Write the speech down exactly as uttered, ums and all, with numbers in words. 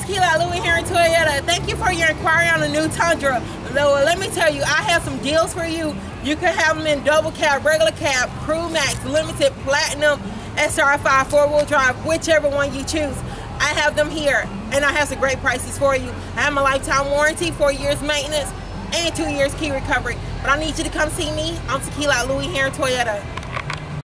Tequila at Louie Herron Toyota. Thank you for your inquiry on the new Tundra. Well, let me tell you, I have some deals for you. You can have them in double cab, regular cab, Crew Max, Limited, Platinum, S R five, four-wheel drive, whichever one you choose. I have them here, and I have some great prices for you. I have my lifetime warranty, four years maintenance, and two years key recovery. But I need you to come see me. I'm Tequila at Louie Herron Toyota.